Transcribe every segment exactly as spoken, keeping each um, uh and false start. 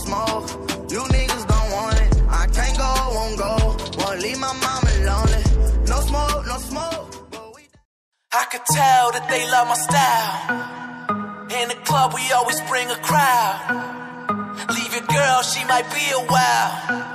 smoke. You niggas don't want it. I can't go, won't go. Won't leave my mama lonely. No smoke, no smoke. I could tell that they love my style. In the club, we always bring a crowd. Leave your girl, she might be a while.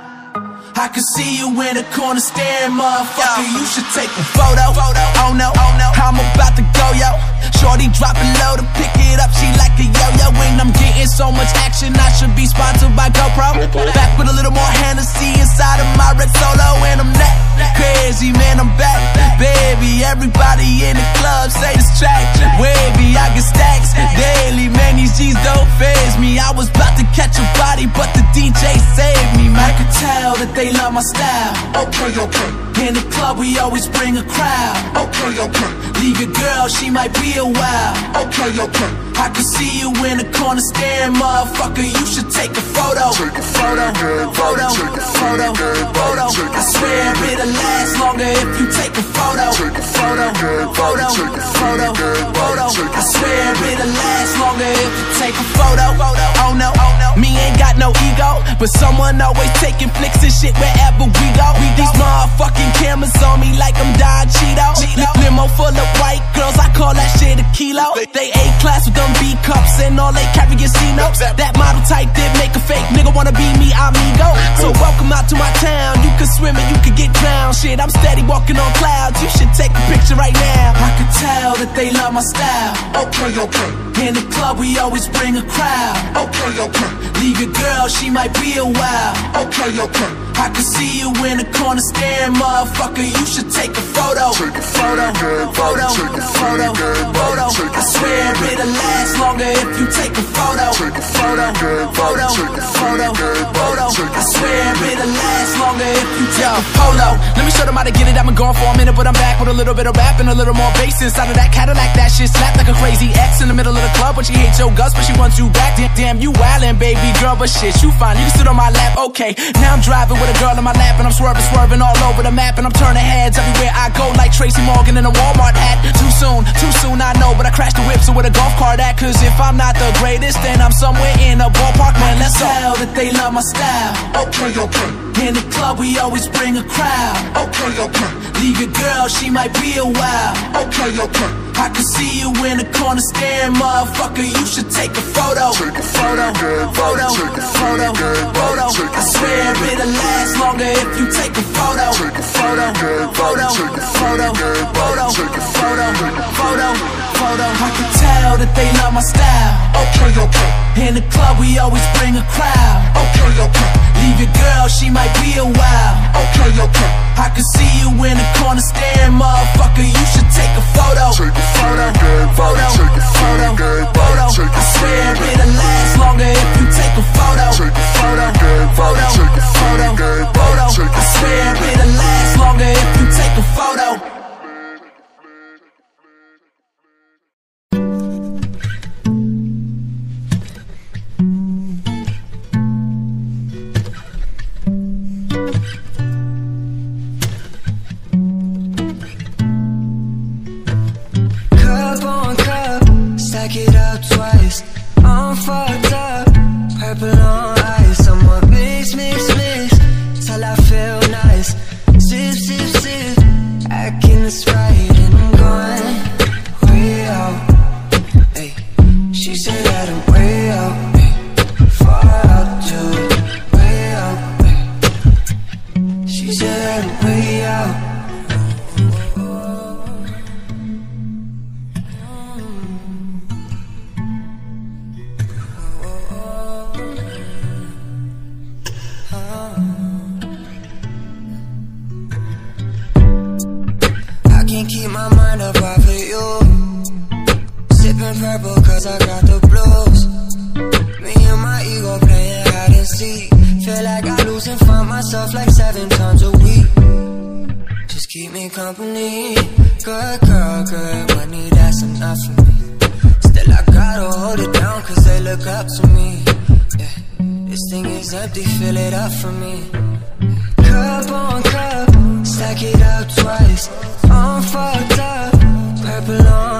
I can see you in the corner staring, motherfucker. You should take a photo. Oh no, oh no, I'm about to go, yo. Shorty drop it low to pick it up, she like a yo-yo. And I'm getting so much action, I should be sponsored by GoPro. Back with a little more Hennessy inside of my red Solo. And I'm that crazy, man, I'm back. Baby, everybody in the club say this track wavy, I get stacks daily, man, these G's don't faze me. I was about to catch a body, but the D J saved me, man. I could tell that they love my style. Okay, okay. In the club, we always bring a crowd. Okay, okay. Leave your girl, she might be a while. Okay, okay. I can see you in the corner staring, motherfucker. You should take a photo. Take a photo, photo, photo, photo. I swear it'll last longer if you take a photo. Take a photo, photo, photo, photo. I swear it'll last longer if you take a photo. Oh no, me ain't got no ego, but someone always taking flicks and shit wherever we go. These motherfucking cameras on me like I'm Don Cheeto. Limo full of white girls, I call that shit a kilo. They A-class with them B-cups and all they carry is C-notes. That model type did make a fake nigga wanna be me, amigo. So welcome out to my town, you can swim and you can get drowned. Shit, I'm steady walking on clouds, you should take a picture right now. I can tell that they love my style. Okay, okay. In the club, we always bring a crowd. Okay, okay. Leave your girl, she might be a while. Okay, okay. I can see you in the corner staring, motherfucker. You should take a photo. Take a photo, photo, photo, photo. I swear it'll last longer if you take a photo. Take a photo, photo, photo, photo. I swear it'll last longer if you take a photo. Let me show them how to get it. I've been gone for a minute, but I'm back with a little bit of rap and a little more bass inside of that Cadillac. That shit slapped like a crazy ex in the middle of the club, but she hates your guts, but she wants you back. Damn, damn you wildin', baby girl, but shit, you fine. You can sit on my lap, okay. Now I'm driving with a girl in my lap, and I'm swerving, swerving all over the map, and I'm turning heads everywhere I go, like Tracy Morgan in a Walmart ad. Too soon, too soon, I know, but I crashed the whip, so with a golf cart at. Cause if I'm not the greatest, then I'm somewhere in a ballpark, man. Let's tell that they love my style. Okay, okay. In the club, we always bring a crowd. Okay, okay. Leave your girl, she might be a while. Okay, okay. I can see you in the corner staring, motherfucker. You should take a photo. Take a photo, photo, photo, photo. I swear it'll last longer if you take a photo. Take a photo, photo, photo, photo, photo, photo, photo. I can tell that they love my style. Okay, okay. In the club, we always bring a crowd. Okay, okay. Leave your girl, she might be a while. Okay, okay. I can see you in the corner staring, motherfucker. You should take a photo. Take a photo, photo, photo, photo. I swear it'll last longer if you take a photo. Take a photo, photo, photo, photo. I swear it'll last longer if you take a photo. Stack it up twice, I'm fucked up. Purple on ice, I'm a mix, mix, mix till I feel nice. Sip, sip, sip, acting this right, and I'm going way out. Hey, she said that I'm way out, hey, far out too, way out. Hey, she said that I'm way out. Can't keep my mind up off of you. Sipping purple cause I got the blues. Me and my ego playing hide and seek. Feel like I lose and find myself like seven times a week. Just keep me company. Good girl, good money, that's enough for me. Still I gotta hold it down cause they look up to me. Yeah, this thing is empty, fill it up for me. Cup on cup, stack it up twice. I'm fucked up, purple on